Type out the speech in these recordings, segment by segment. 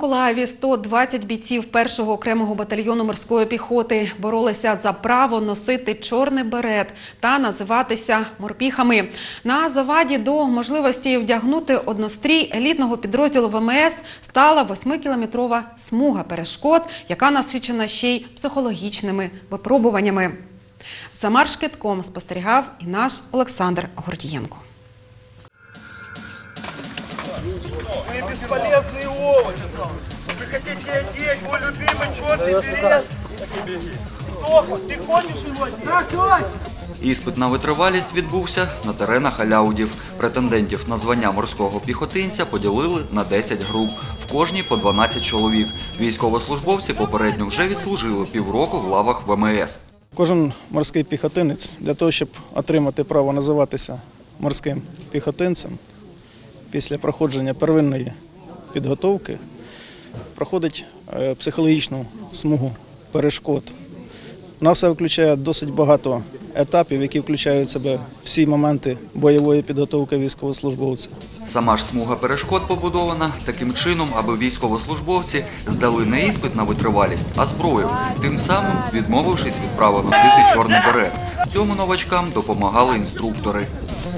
Миколаєві 120 бійців 1-го окремого батальйону морської піхоти боролися за право носити чорний берет та називатися морпіхами. На заваді до можливості вдягнути однострій елітного підрозділу ВМС стала 8-кілометрова смуга перешкод, яка насичена ще й психологічними випробуваннями. За марш-кидком спостерігав і наш Олександр Гордієнко. Вы бесполезные овощи. Вы хотите одеть мой любимый черный берет? Тоха, ты хочешь его одеть? Іспит на витривалість відбувся на теренах Аляудів. Претендентів на звання морського піхотинця поділили на 10 груп. В кожній по 12 чоловік. Військовослужбовці попередньо вже відслужили півроку в лавах ВМС. Кожен морський піхотинець для того, щоб отримати право називатися морським піхотинцем, після проходження первинної підготовки проходить психологічну смугу перешкод. Вона все включає досить багато етапів, які включають в себе всі моменти бойової підготовки військовослужбовця. Сама ж смуга перешкод побудована таким чином, аби військовослужбовці здали не іспит на витривалість, а зброю, тим самим відмовившись від права носити чорний берет. Цьому новачкам допомагали інструктори.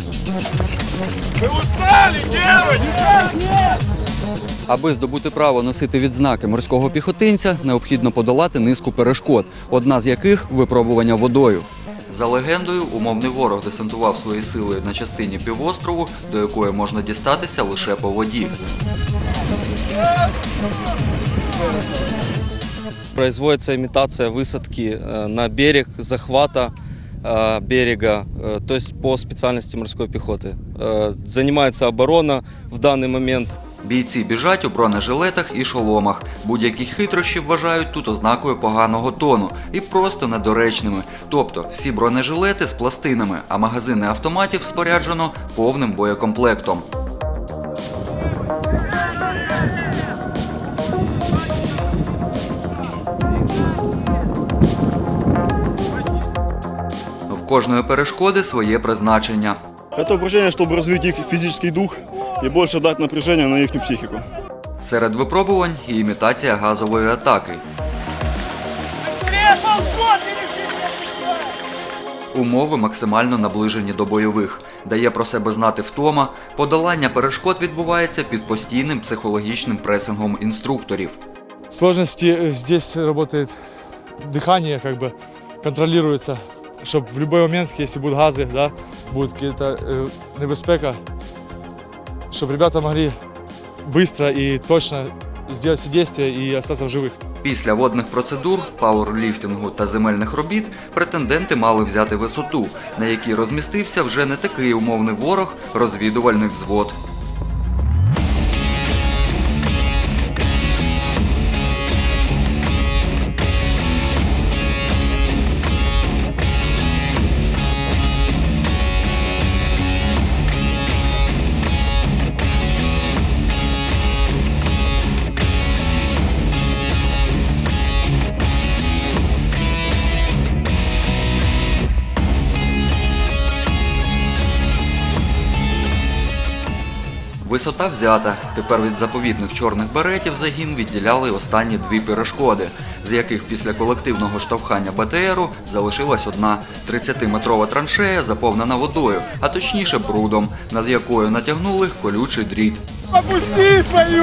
Вы устали, девочки! Аби здобути право носити відзнаки морського піхотинця, необхідно подолати низку перешкод, одна з яких – випробування водою. За легендою, умовний ворог десантував свої сили на частині півострову, до якої можна дістатися лише по воді. Производится имитация высадки на берег, захвата берега, то есть по специальности морской пехоты. Занимается оборона в данный момент. Бійці біжать у бронежилетах і шоломах. Будь-які хитрощі вважають тут ознакою поганого тону і просто недоречними. Тобто всі бронежилети з пластинами, а магазини автоматів споряджено повним боєкомплектом. В кожної перешкоди своє призначення. Это упражнение, чтобы развить их физический дух и больше дать напряжения на их психику. Серед випробувань і імітація газової атаки. Умови максимально наближені до бойових. Дає про себе знати втома. Подолання перешкод відбувається під постійним психологічним пресингом інструкторів. Сложности здесь работает дыхание, контролируется, чтобы в любой момент, если будут газы, да, будет какая-то небезпека, чтобы ребята могли быстро и точно сделать все действия и остаться в живых. Після водних процедур, пауерліфтингу та земельних робіт претенденти мали взяти висоту, на якій розмістився вже не такий умовний ворог – розвідувальний взвод. Висота взята. Тепер від заповітних чорних беретів загін відділяли останні дві перешкоди, з яких після колективного штовхання БТРу залишилась одна – 30-метрова траншея, заповнена водою, а точніше брудом, над якою натягнули колючий дріт. Опусти свою!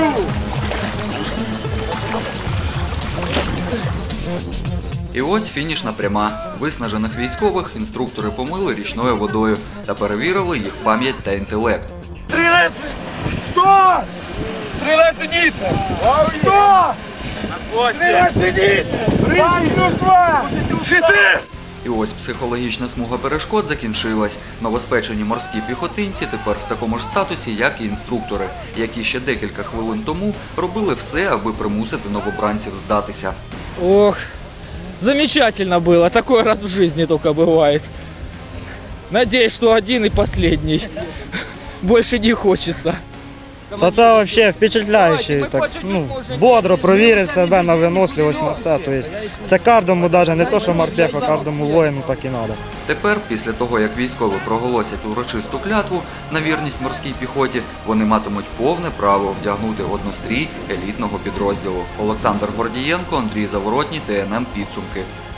І ось фінішна пряма. Виснажених військових інструктори помили річною водою та перевірили їх пам'ять та інтелект. Стрелять! Что? Стрелять сидится! Что? Стрелять сидится! Раз, два, чотири! І ось психологічна смуга перешкод закінчилась. Новоспечені морські піхотинці тепер в такому ж статусі, як і інструктори, які ще декілька хвилин тому робили все, аби примусити новобранців здатися. Ох, замечательно было. Такой раз в жизни только бывает. Надеюсь, что один и последний. Больше не хочется. Та це взагалі впечатляюче. Так, бодро провірити себе на виносливість, на все. Тобто, це кожному, навіть не то, що морпеху, а кожному воїну так і треба. Тепер, після того, як військові проголосять урочисту клятву на вірність морській піхоті, вони матимуть повне право вдягнути однострій елітного підрозділу. Олександр Гордієнко, Андрій Заворотній, ТНМ «Підсумки».